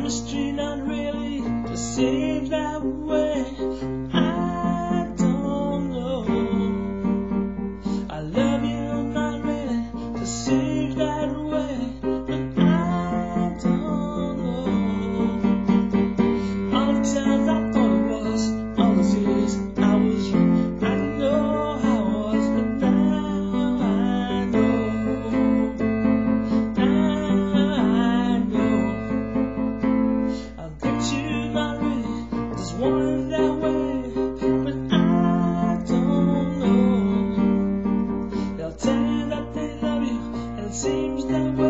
chemistry, not really to save that way. I don't know. I love you, not really to save that way. But I don't know. All the times I thought it was, all the years I was young, I know how I was, but now I know. Wanted that way, but I don't know. They'll tell you that they love you, and it seems that way.